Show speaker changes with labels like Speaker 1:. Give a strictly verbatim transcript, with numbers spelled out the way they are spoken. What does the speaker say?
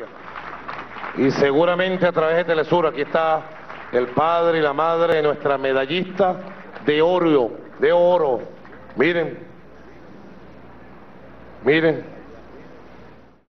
Speaker 1: Y seguramente a través de Telesur, aquí está el padre y la madre de nuestra medallista de oro, de oro. Miren, miren.